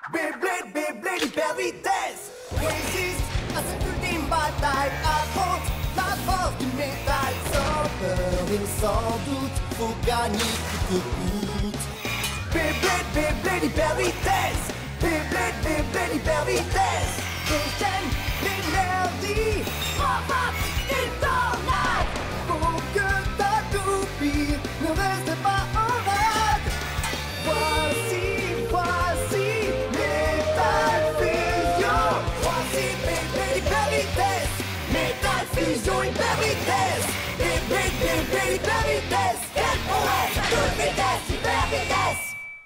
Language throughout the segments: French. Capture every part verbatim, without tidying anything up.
Beyblade, Beyblade, hyper vitesse. Résiste à cette ultime bataille. Affronte la force du métal. Sans peur et sans doute, faut gagner coûte que coûte. Beyblade, Beyblade, hyper vitesse. Beyblade, Beyblade, hyper vitesse. Déchaîne l'énergie. Frappe et tornade. Pour que ta toupie ne reste pas en rade. Voici, voici Metal Fusion. Voici Beyblade, hyper vitesse. Metal Fusion, hyper vitesse. Beyblade, Beyblade, hyper vitesse. Quelle prouesse, toute vitesse, hyper vitesse.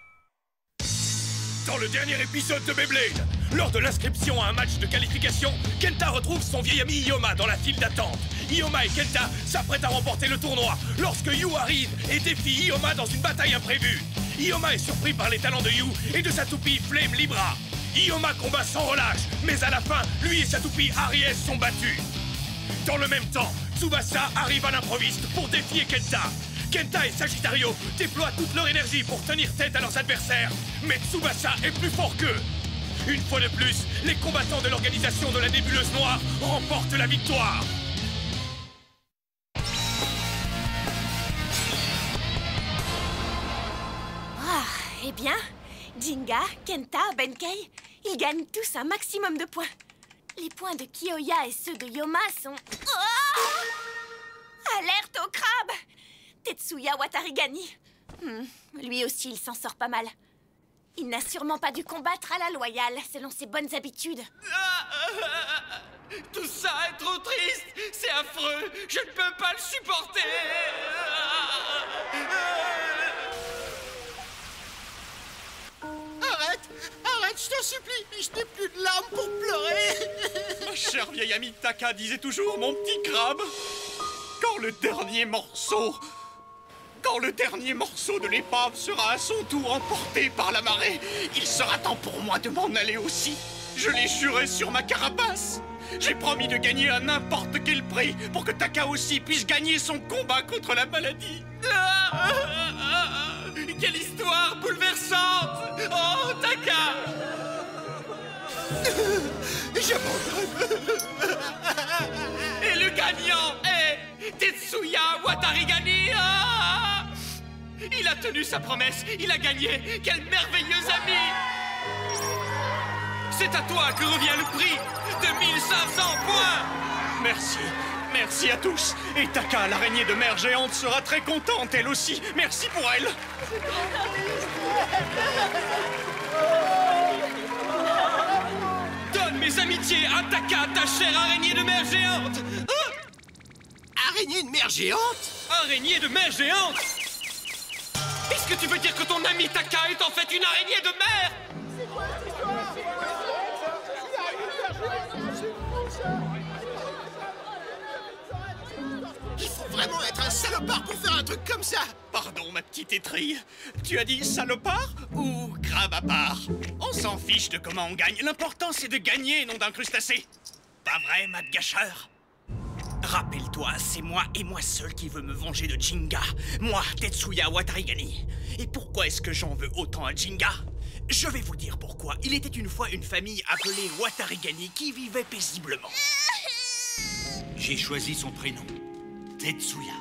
Dans le dernier épisode de Beyblade, lors de l'inscription à un match de qualification, Kenta retrouve son vieil ami Ioma dans la file d'attente. Ioma et Kenta s'apprêtent à remporter le tournoi lorsque Yu arrive et défie Ioma dans une bataille imprévue. Ioma est surpris par les talents de Yu et de sa toupie Flame Libra. Ioma combat sans relâche, mais à la fin, lui et sa toupie Aries sont battus. Dans le même temps, Tsubasa arrive à l'improviste pour défier Kenta. Kenta et Sagittario déploient toute leur énergie pour tenir tête à leurs adversaires, mais Tsubasa est plus fort qu'eux. Une fois de plus, les combattants de l'organisation de la Nébuleuse Noire remportent la victoire. Ah, eh bien, Jinga, Kenta, Benkei, ils gagnent tous un maximum de points. Les points de Kiyoya et ceux de Yoma sont... Oh! Alerte au crabe! Tetsuya Watarigani. Hmm, lui aussi, il s'en sort pas mal. Il n'a sûrement pas dû combattre à la loyale, selon ses bonnes habitudes. Ah, ah, ah, tout ça est trop triste. C'est affreux. Je ne peux pas le supporter. Arrête, arrête, je t'en supplie. Je n'ai plus de larmes pour pleurer. Ma chère vieille amie Taka disait toujours, mon petit crabe, quand le dernier morceau... Quand le dernier morceau de l'épave sera à son tour emporté par la marée, il sera temps pour moi de m'en aller aussi. Je l'ai juré sur ma carapace. J'ai promis de gagner à n'importe quel prix pour que Taka aussi puisse gagner son combat contre la maladie. Ah, ah, ah, ah, quelle histoire bouleversante! Oh, Taka! J'abandonne. Et le gagnant est Tetsuya Watarigani. Ah, il a tenu sa promesse, il a gagné. Quel merveilleux ami! C'est à toi que revient le prix de mille cinq cents points. Merci, merci à tous. Et Taka, l'araignée de mer géante, sera très contente, elle aussi. Merci pour elle. Donne mes amitiés à Taka, ta chère araignée de mer géante. Ah! Araignée de mer géante? Araignée de mer géante? Est-ce que tu veux dire que ton ami Taka est en fait une araignée de mer? Il faut vraiment être un salopard pour faire un truc comme ça. Pardon, ma petite étrille. Tu as dit salopard ou crabe à part? On s'en fiche de comment on gagne. L'important, c'est de gagner, non d'un crustacé. Pas vrai, Mat Gâcheur? Rappelle-toi, c'est moi et moi seul qui veux me venger de Jinga. Moi, Tetsuya Watarigani. Et pourquoi est-ce que j'en veux autant à Jinga? Je vais vous dire pourquoi. Il était une fois une famille appelée Watarigani qui vivait paisiblement. J'ai choisi son prénom. Tetsuya.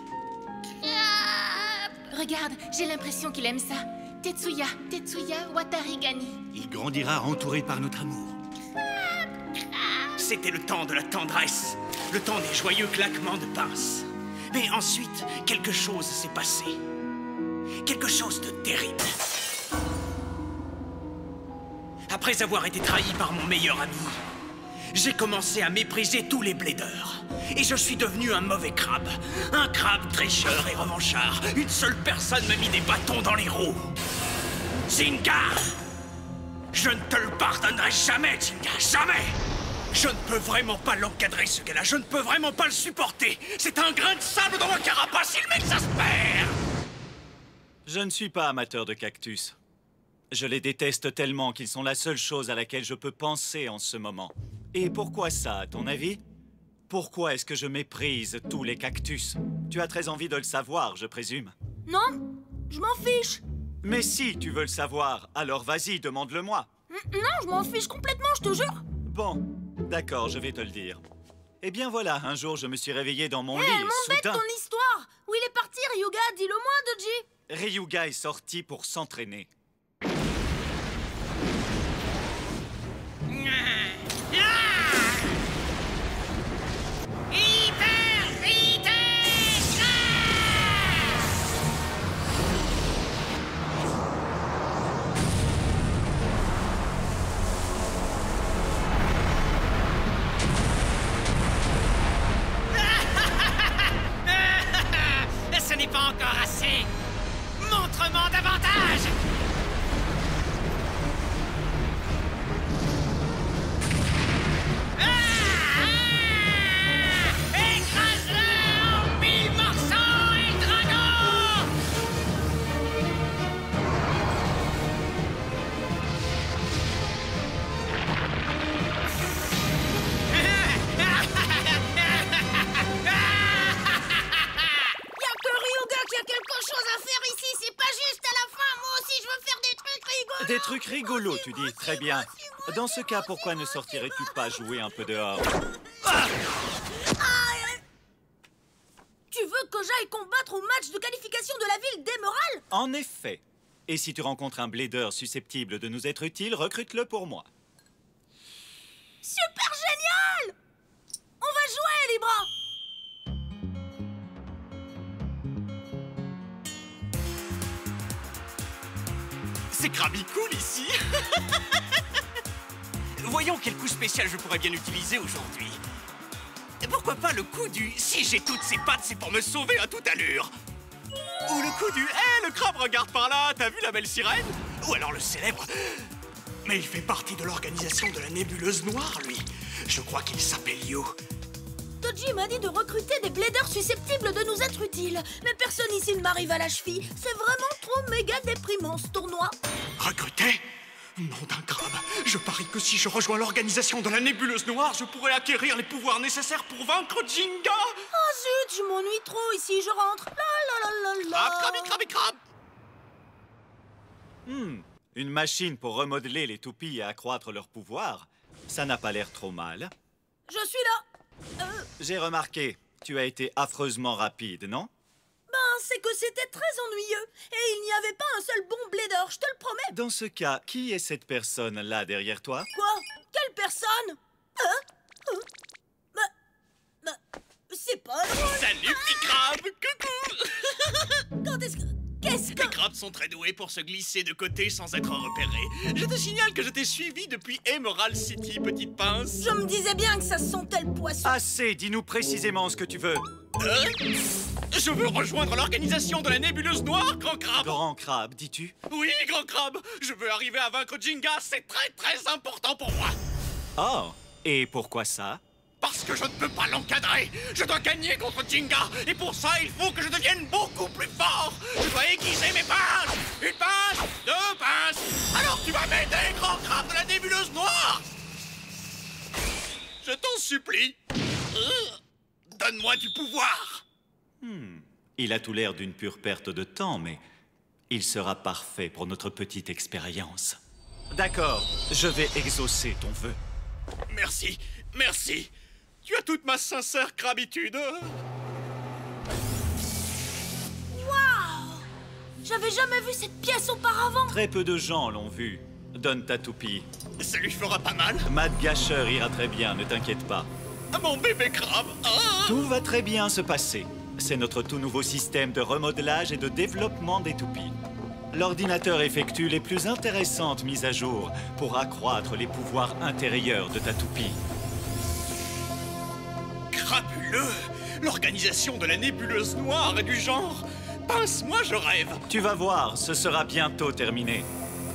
Regarde, j'ai l'impression qu'il aime ça. Tetsuya, Tetsuya Watarigani. Il grandira entouré par notre amour. C'était le temps de la tendresse, le temps des joyeux claquements de pinces. Mais ensuite, quelque chose s'est passé. Quelque chose de terrible. Après avoir été trahi par mon meilleur ami, j'ai commencé à mépriser tous les bladeurs. Et je suis devenu un mauvais crabe. Un crabe tricheur et revanchard. Une seule personne m'a mis des bâtons dans les roues. Jinga! Je ne te le pardonnerai jamais, Jinga, jamais! Je ne peux vraiment pas l'encadrer, ce gars-là. Je ne peux vraiment pas le supporter. C'est un grain de sable dans ma carapace. Il m'exaspère. Je ne suis pas amateur de cactus. Je les déteste tellement qu'ils sont la seule chose à laquelle je peux penser en ce moment. Et pourquoi ça, à ton avis? Pourquoi est-ce que je méprise tous les cactus? Tu as très envie de le savoir, je présume. Non, je m'en fiche. Mais si tu veux le savoir, alors vas-y, demande-le-moi. Non, je m'en fiche complètement, je te jure. Bon, d'accord, je vais te le dire. Eh bien voilà, un jour je me suis réveillé dans mon Hé, lit elle m'embête soudain... ton histoire. Où il est parti, Ryuga? Dis-le-moi, Dodji. Ryuga est sorti pour s'entraîner. Hyper vitesse! Ce n'est pas encore assez. Montre-moi davantage. Des trucs rigolos, tu dis. Très bien. Dans ce cas, pourquoi ne sortirais-tu pas jouer un peu dehors? Ah! Tu veux que j'aille combattre au match de qualification de la ville d'Emerald? En effet. Et si tu rencontres un blader susceptible de nous être utile, recrute-le pour moi. Super génial! On va jouer, Libra! C'est Krabby cool ici. Voyons quel coup spécial je pourrais bien utiliser aujourd'hui. Pourquoi pas le coup du « si j'ai toutes ces pattes, c'est pour me sauver à toute allure » ou le coup du « hé, le crabe regarde par là, t'as vu la belle sirène » ou alors le célèbre « mais il fait partie de l'organisation de la nébuleuse noire, lui. Je crois qu'il s'appelle You. » Dodji m'a dit de recruter des bladers susceptibles de nous être utiles. Mais personne ici ne m'arrive à la cheville. C'est vraiment trop méga déprimant, ce tournoi. Recruter? Nom d'un crabe. Je parie que si je rejoins l'organisation de la nébuleuse noire, je pourrais acquérir les pouvoirs nécessaires pour vaincre Jinga. Oh zut, je m'ennuie trop ici, je rentre. La la la la la. Crabe, crabe, crabe, crabe. Hmm, une machine pour remodeler les toupies et accroître leurs pouvoirs. Ça n'a pas l'air trop mal. Je suis là. Euh... J'ai remarqué, tu as été affreusement rapide, non? Ben, c'est que c'était très ennuyeux. Et il n'y avait pas un seul bon blader, je te le promets. Dans ce cas, qui est cette personne-là derrière toi? Quoi? Quelle personne? Hein? Hein? Bah... Bah... C'est pas drôle. Salut, petit crabe. Coucou. Quand est-ce que... Qu'est-ce que... Les crabes sont très doués pour se glisser de côté sans être repérés. Je te signale que je t'ai suivi depuis Emerald City, petite pince. Je me disais bien que ça sentait le poisson. Assez, dis-nous précisément ce que tu veux. Euh, je veux rejoindre l'organisation de la nébuleuse noire, grand crabe. Grand crabe, dis-tu? Oui, grand crabe. Je veux arriver à vaincre Jinga, c'est très très important pour moi. Oh, et pourquoi ça? Parce que je ne peux pas l'encadrer. Je dois gagner contre Jinga. Et pour ça, il faut que je devienne beaucoup plus fort. Je dois aiguiser mes pinces. Une pince, deux pinces. Alors tu vas m'aider, grand crabe de la nébuleuse noire. Je t'en supplie. Euh, Donne-moi du pouvoir. Hmm. Il a tout l'air d'une pure perte de temps, mais il sera parfait pour notre petite expérience. D'accord, je vais exaucer ton vœu. Merci, merci. Tu as toute ma sincère crabitude. Waouh! J'avais jamais vu cette pièce auparavant. Très peu de gens l'ont vue. Donne ta toupie. Ça lui fera pas mal. Matt Gâcheur ira très bien, ne t'inquiète pas. Mon bébé crabe. Ah! Tout va très bien se passer. C'est notre tout nouveau système de remodelage et de développement des toupies. L'ordinateur effectue les plus intéressantes mises à jour pour accroître les pouvoirs intérieurs de ta toupie. Crapuleux! L'organisation de la nébuleuse noire et du genre... Pince-moi, je rêve! Tu vas voir, ce sera bientôt terminé.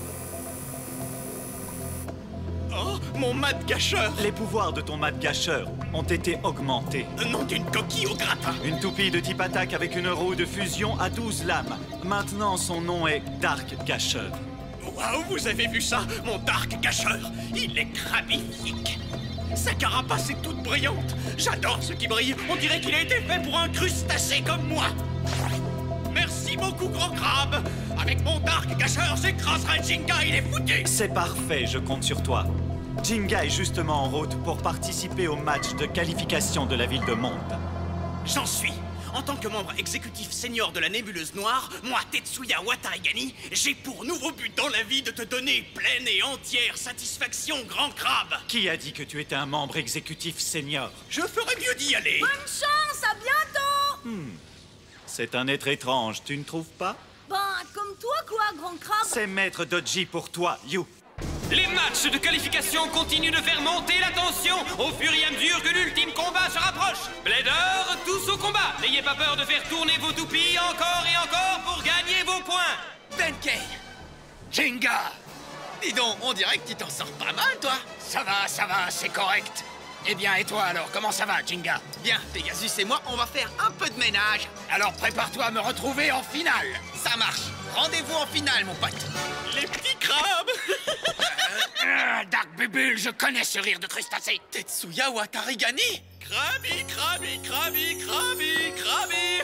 Oh, mon Matt Gâcheur! Les pouvoirs de ton Matt Gâcheur ont été augmentés. Nom d'une coquille au gratin! Une toupie de type attaque avec une roue de fusion à douze lames. Maintenant, son nom est Dark Gâcheur. Waouh, vous avez vu ça? Mon Dark Gâcheur! Il est crabifique! Sa carapace est toute brillante! J'adore ce qui brille! On dirait qu'il a été fait pour un crustacé comme moi! Merci beaucoup, grand crabe. Avec mon Dark Gâcheur, j'écraserai Jinga, il est foutu. C'est parfait, je compte sur toi. Jinga est justement en route pour participer au match de qualification de la ville de Monde. J'en suis. En tant que membre exécutif senior de la Nébuleuse Noire, moi, Tetsuya Watarigani, j'ai pour nouveau but dans la vie de te donner pleine et entière satisfaction, grand crabe. Qui a dit que tu étais un membre exécutif senior? Je ferais mieux d'y aller. Bonne chance, à bientôt. Hmm. C'est un être étrange, tu ne trouves pas? Ben, comme toi, quoi, grand crabe. C'est Maître Doji pour toi, You. Les matchs de qualification continuent de faire monter la tension au fur et à mesure que l'ultime combat se rapproche. Blader, tous au combat. N'ayez pas peur de faire tourner vos toupies encore et encore pour gagner vos points. Benkei, Jinga, dis donc, on dirait que tu t'en sors pas mal, toi. Ça va, ça va, c'est correct. Eh bien, et toi alors, comment ça va, Jinga? Bien, Pegasus et moi, on va faire un peu de ménage. Alors prépare-toi à me retrouver en finale. Ça marche. Rendez-vous en finale, mon pote. Les petits crabes. euh, Dark Bubule, je connais ce rire de crustacé. Tetsuya Watarigani. Krabi, Krabi, Krabi, Krabi, Krabi.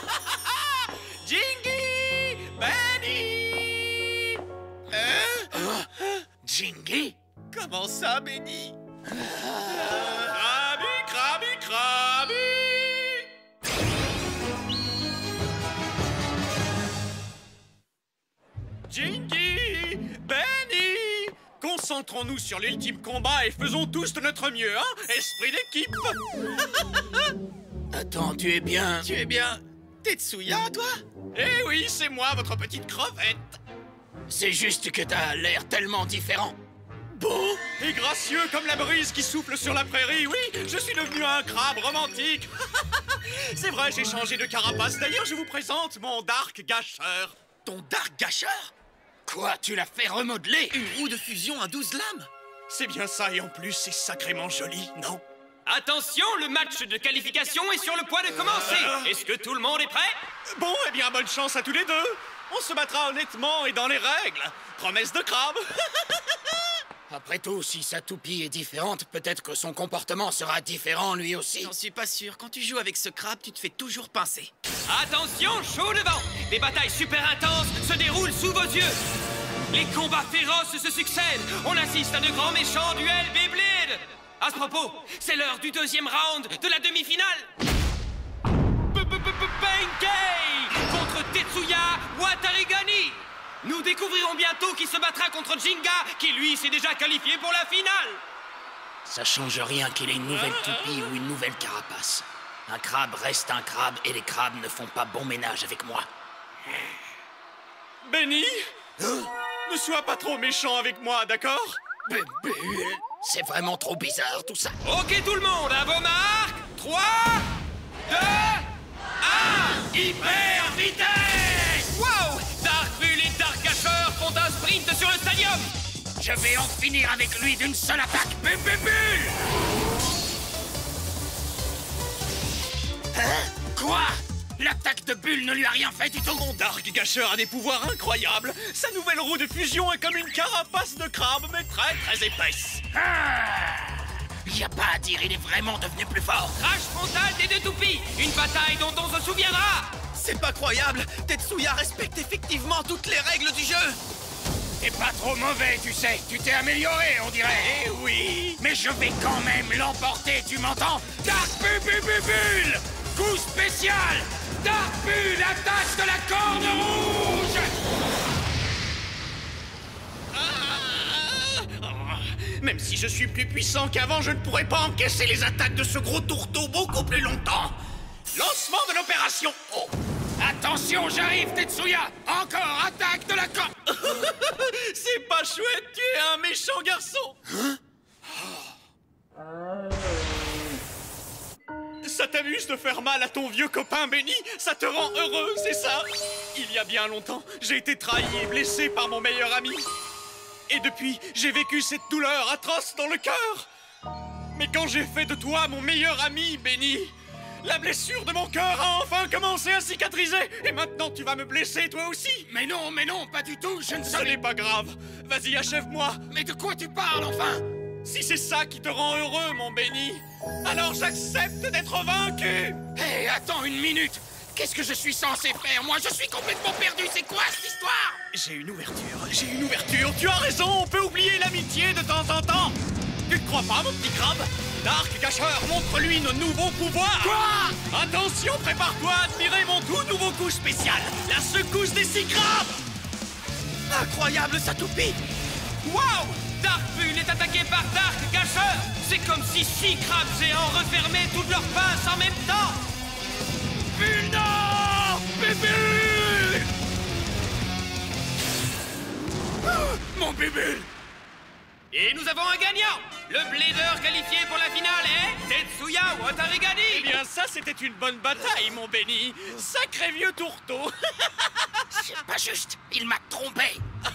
Jingy, Benny. Hein? Jingy? Comment ça, Benny? Krabi, Krabi, Krabi. Jingy, Benny, concentrons-nous sur l'ultime combat et faisons tous de notre mieux, hein? Esprit d'équipe. Attends, tu es bien... Tu es bien... Tetsuya, toi? Eh oui, c'est moi, votre petite crevette. C'est juste que t'as l'air tellement différent. Beau et gracieux comme la brise qui souffle sur la prairie, oui, je suis devenu un crabe romantique. C'est vrai, j'ai changé de carapace. D'ailleurs, je vous présente mon Dark Gâcheur. Ton Dark Gâcheur? Quoi, tu l'as fait remodeler? Une roue de fusion à douze lames? C'est bien ça, et en plus, c'est sacrément joli, non? Attention, le match de qualification est sur le point de commencer. Est-ce que tout le monde est prêt? Bon, eh bien, bonne chance à tous les deux. On se battra honnêtement et dans les règles. Promesse de crabe. Après tout, si sa toupie est différente, peut-être que son comportement sera différent lui aussi. J'en suis pas sûr. Quand tu joues avec ce crabe, tu te fais toujours pincer. Attention, chaud devant. Des batailles super intenses se déroulent sous vos yeux. Les combats féroces se succèdent. On assiste à de grands méchants duels Beyblade. À ce propos, c'est l'heure du deuxième round de la demi-finale. Benkei contre Tetsuya Watarigani. Nous découvrirons bientôt qui se battra contre Jinga, qui lui s'est déjà qualifié pour la finale. Ça change rien qu'il ait une nouvelle toupie ou une nouvelle carapace. Un crabe reste un crabe et les crabes ne font pas bon ménage avec moi. Benny, hein? Ne sois pas trop méchant avec moi, d'accord? Bubule, c'est vraiment trop bizarre tout ça. Ok tout le monde, à vos marques. trois, deux, un, hyper vitesse. Wow, Dark Bull et Dark Gâcheur font un sprint sur le stadium. Je vais en finir avec lui d'une seule attaque. Bubule. Hein? Quoi? L'attaque de Bulle ne lui a rien fait du tout. Mon Dark Gâcheur a des pouvoirs incroyables. Sa nouvelle roue de fusion est comme une carapace de crabe, mais très très épaisse. Ah, y a pas à dire, il est vraiment devenu plus fort. Crash frontal des deux toupies, une bataille dont on se souviendra. C'est pas croyable. Tetsuya respecte effectivement toutes les règles du jeu. T'es pas trop mauvais, tu sais. Tu t'es amélioré, on dirait. Eh oui. Mais je vais quand même l'emporter, tu m'entends? Dark Bubule, coup spécial. Dark Bull, attaque de la corne rouge. ah Même si je suis plus puissant qu'avant, je ne pourrais pas encaisser les attaques de ce gros tourteau beaucoup plus longtemps. Lancement de l'opération. Oh. Attention, j'arrive, Tetsuya. Encore attaque de la corne. C'est pas chouette, tu es un méchant garçon. Hein? Ça t'amuse de faire mal à ton vieux copain Benny? Ça te rend heureux, c'est ça? Il y a bien longtemps, j'ai été trahi et blessé par mon meilleur ami. Et depuis, j'ai vécu cette douleur atroce dans le cœur. Mais quand j'ai fait de toi mon meilleur ami, Benny, la blessure de mon cœur a enfin commencé à cicatriser. Et maintenant, tu vas me blesser, toi aussi? Mais non, mais non, pas du tout, je ne Ce savais... n'est pas grave. Vas-y, achève-moi. Mais de quoi tu parles, enfin? Si c'est ça qui te rend heureux, mon Benny, alors j'accepte d'être vaincu. Hé, hey, attends une minute. Qu'est-ce que je suis censé faire? Moi, je suis complètement perdu. C'est quoi cette histoire? J'ai une ouverture, j'ai une ouverture. Tu as raison, on peut oublier l'amitié de temps en temps. Tu ne crois pas, mon petit crabe? Dark Gâcheur, montre-lui nos nouveaux pouvoirs. Quoi? Attention, prépare-toi à admirer mon tout nouveau coup spécial, la secousse des six crabes. Incroyable, ça toupie. Waouh! Darkbull est attaqué par Dark Gâcheur. C'est comme si six crabes géants refermaient toutes leurs faces en même temps. Bulle, non! Bébule! Oh, mon bébule! Et nous avons un gagnant! Le blader qualifié pour la finale est Tetsuya Watarigani! Eh bien, ça, c'était une bonne bataille, mon béni. Sacré vieux tourteau. C'est pas juste, il m'a trompé.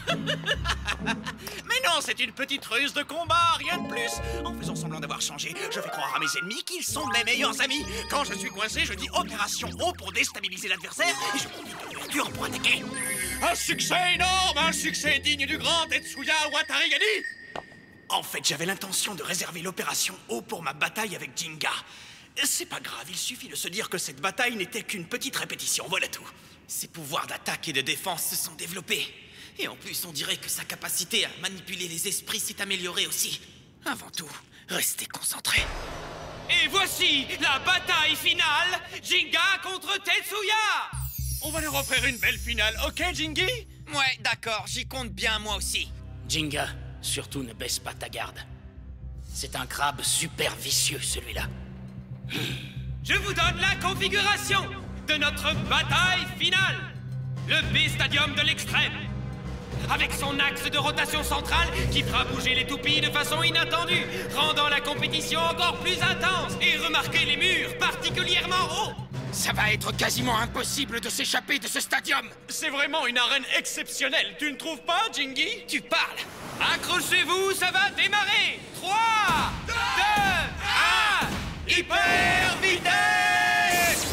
Mais non, c'est une petite ruse de combat, rien de plus. En faisant semblant d'avoir changé, je fais croire à mes ennemis qu'ils sont mes meilleurs amis. Quand je suis coincé, je dis opération O pour déstabiliser l'adversaire et je profite de l'ouverture pour attaquer. Un succès énorme, un succès digne du grand Tetsuya Watarigani. En fait, j'avais l'intention de réserver l'opération O pour ma bataille avec Jinga. C'est pas grave, il suffit de se dire que cette bataille n'était qu'une petite répétition, voilà tout. Ses pouvoirs d'attaque et de défense se sont développés. Et en plus, on dirait que sa capacité à manipuler les esprits s'est améliorée aussi. Avant tout, restez concentrés. Et voici la bataille finale, Jinga contre Tetsuya! On va leur offrir une belle finale, ok, Jingy? Ouais, d'accord, j'y compte bien moi aussi. Jinga, surtout ne baisse pas ta garde. C'est un crabe super vicieux, celui-là. Je vous donne la configuration de notre bataille finale. Le B-Stadium de l'extrême. Avec son axe de rotation centrale qui fera bouger les toupies de façon inattendue, rendant la compétition encore plus intense. Et remarquez les murs particulièrement hauts. Ça va être quasiment impossible de s'échapper de ce stadium. C'est vraiment une arène exceptionnelle, tu ne trouves pas, Jingy? Tu parles. Accrochez-vous, ça va démarrer. trois, deux, un... Hyper vitesse!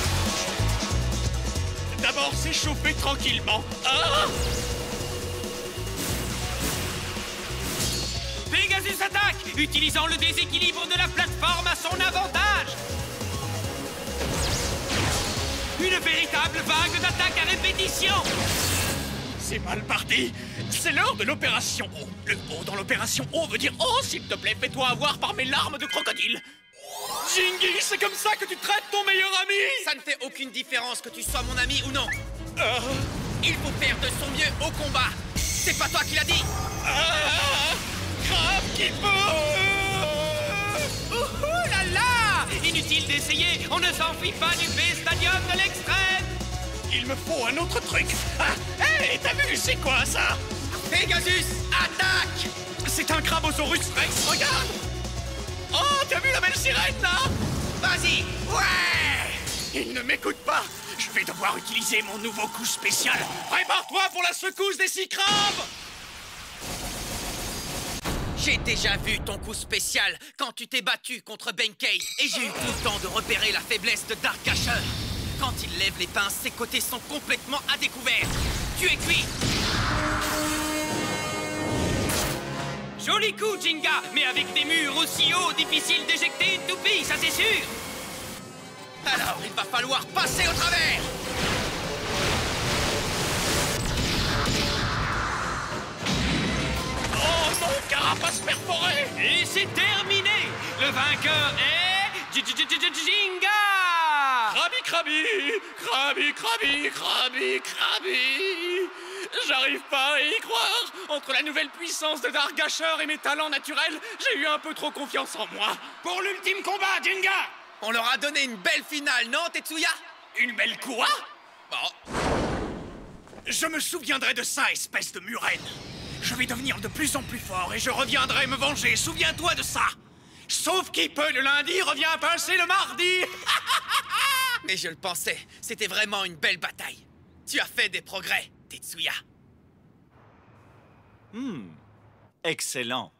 D'abord s'échauffer tranquillement. Ah! Pegasus attaque, utilisant le déséquilibre de la plateforme à son avantage. Une véritable vague d'attaque à répétition. C'est mal parti. C'est l'heure de l'opération O. Le O dans l'opération O veut dire oh, s'il te plaît, fais-toi avoir par mes larmes de crocodile. Jingy, c'est comme ça que tu traites ton meilleur ami? Ça ne fait aucune différence que tu sois mon ami ou non. Ah. Il faut faire de son mieux au combat. C'est pas toi qui l'as dit. Ah. Grave qui peut. Ouh là là! Inutile d'essayer, on ne s'enfuit pas du B-Stadium de l'extrême. Il me faut un autre truc. Ah, hé, hey, t'as vu, c'est quoi ça? Pegasus, attaque! C'est un Crabosaurus Rex, regarde! Oh, t'as vu la belle sirène, là? Vas-y, ouais! Il ne m'écoute pas. Je vais devoir utiliser mon nouveau coup spécial. Prépare-toi pour la secousse des six crabes! J'ai déjà vu ton coup spécial quand tu t'es battu contre Benkei et j'ai eu tout le temps de repérer la faiblesse de Dark Gâcheur. Quand il lève les pinces, ses côtés sont complètement à découvert. Tu es cuit. Joli coup, Jinga, mais avec des murs aussi hauts, difficile d'éjecter une toupie, ça c'est sûr. Alors, il va falloir passer au travers. Oh, mon carapace perforé! Et c'est terminé. Le vainqueur est... Jinga! Krabi, Krabi! Krabi, Krabi, Krabi, Krabi! J'arrive pas à y croire! Entre la nouvelle puissance de Dark Gâcheur et mes talents naturels, j'ai eu un peu trop confiance en moi. Pour l'ultime combat, Jinga! On leur a donné une belle finale, non, Tetsuya? Une belle quoi? Bon. Je me souviendrai de ça, espèce de murène. Je vais devenir de plus en plus fort et je reviendrai me venger, souviens-toi de ça! Sauf qui peut le lundi revient pincer le mardi. Mais je le pensais, c'était vraiment une belle bataille. Tu as fait des progrès, Tetsuya. Hmm, excellent.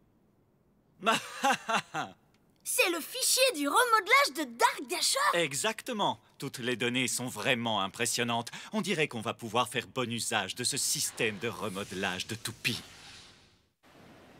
C'est le fichier du remodelage de Dark Gâcheur. Exactement. Toutes les données sont vraiment impressionnantes. On dirait qu'on va pouvoir faire bon usage de ce système de remodelage de toupies.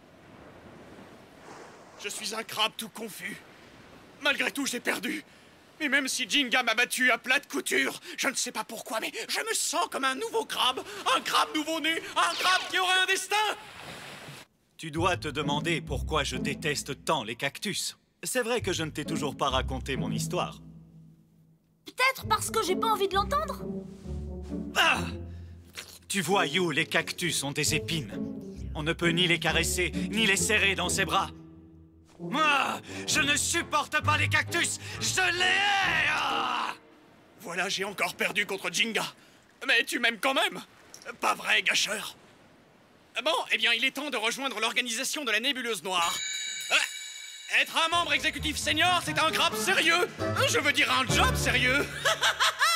Je suis un crabe tout confus. Malgré tout, j'ai perdu. Et même si Jinga m'a battu à plat de couture, je ne sais pas pourquoi, mais je me sens comme un nouveau crabe. Un crabe nouveau-né, un crabe qui aurait un destin. Tu dois te demander pourquoi je déteste tant les cactus. C'est vrai que je ne t'ai toujours pas raconté mon histoire. Peut-être parce que j'ai pas envie de l'entendre. Ah! Tu vois, You, les cactus ont des épines. On ne peut ni les caresser, ni les serrer dans ses bras. Moi, je ne supporte pas les cactus. Je les hais. Ah! Voilà, j'ai encore perdu contre Jinga. Mais tu m'aimes quand même. Pas vrai, gâcheur. Bon, eh bien, il est temps de rejoindre l'organisation de la Nébuleuse Noire. Euh, être un membre exécutif senior, c'est un crabe sérieux. Je veux dire un job sérieux.